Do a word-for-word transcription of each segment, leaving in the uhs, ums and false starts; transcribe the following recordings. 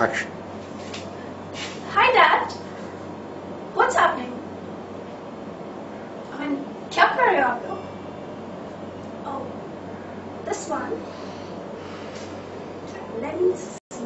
Action. Hi Dad. What's happening? I mean, क्या कर रहे हो आप लोग? Oh, this one. Let me see.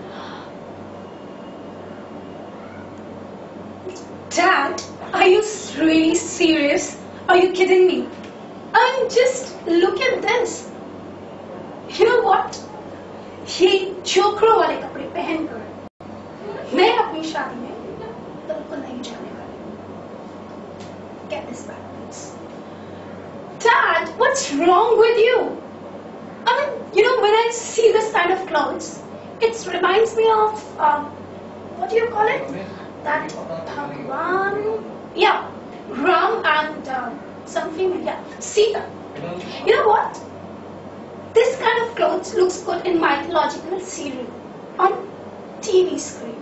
Dad, are you really serious? Are you kidding me? I mean, just look at this. You know what? ये चोकरों वाले कपड़े पहनकर मैं अपनी शादी में बिल्कुल नहीं जाने वाली. Get this back, please. Dad, what's wrong with you? I mean, you know, when I see this kind of clothes, it reminds me of um, what do you call it? That Bhagwan, yeah, Ram and um, some female, yeah, Sita. You know what? This kind of clothes looks good in mythological serial on T V screen.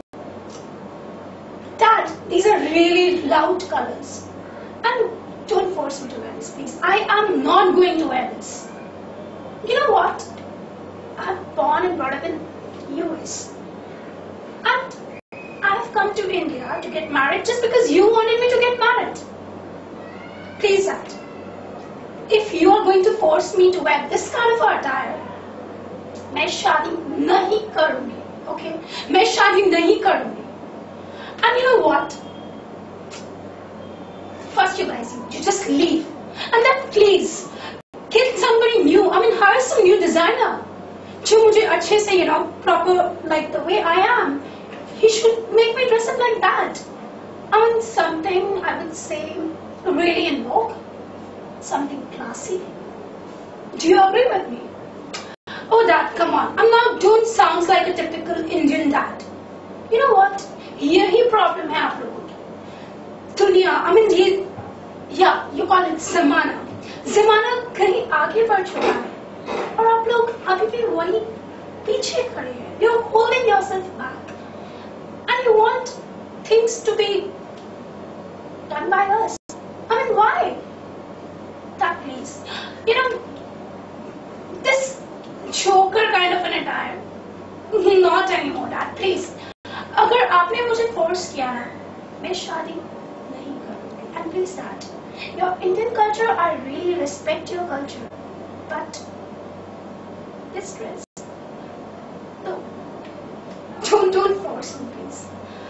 Dad, these are really loud colors. And don't force me to wear this, please. I am not going to wear this. You know what? I'm born and brought up in U S. And I've come to India to get married just because you wanted me to get married. Please, Dad. If you are going to force me to wear this kind of attire, मैं शादी नहीं करूँगी, okay? मैं शादी नहीं करूँगी. And you know what? First, you guys, you just leave, and then please get somebody new. I mean, hire some new designer. जो मुझे अच्छे से, you know, proper like the way I am. He should make me dress up like that. I mean, something I would say really in vogue. Something classy. Do you agree with me? Oh Dad, come on. I'm now don't sounds like a typical Indian dad. You know what? यही problem है आप लोगों की. दुनिया, I mean ये, yeah, you call it ज़माना. ज़माना कहीं आगे बढ़ चुका है और आप लोग अभी भी वही पीछे खड़े हैं. You're holding yourself back and you want things to be done by us. I mean, why? That please, you know, this choker kind of an attire, not anymore, Dad. Please, अगर आपने मुझे force किया ना, मैं शादी नहीं करूँगी. And please, Dad, your Indian culture, I really respect your culture, but this dress, no, don't don't force me, please.